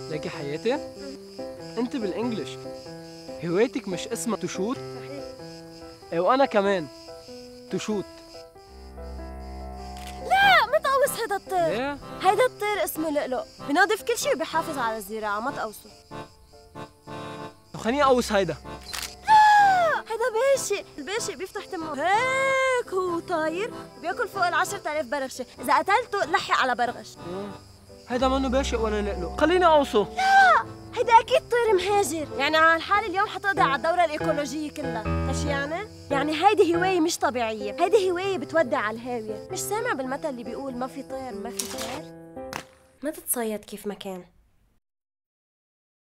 لكن حياتي انت بالانجلش هوايتك مش اسمها تشوت؟ صحيح. ايه وانا كمان تشوت. لا ما تقوص هيدا الطير. ليه؟ هيدا الطير اسمه لؤلؤ، بينظف كل شيء وبيحافظ على الزراعة، ما تقوصه. طب خليني اقوس هيدا. هيدا باشق، الباشق بيفتح تمه هيك هو طاير وبياكل فوق ال10,000 برغشة، إذا قتلته لحق على برغش. هيدا منه باشق ولا لؤلؤ، خليني اقوسه. هيدا أكيد طير مهاجر، يعني على الحال اليوم حتقضي على الدورة الإيكولوجية كلها، إيش يعني؟ يعني هيدي هواية مش طبيعية، هيدي هواية بتودع على الهاوية، مش سامع بالمثل اللي بيقول ما في طير ما في خير؟ ما تتصيد كيف ما كان.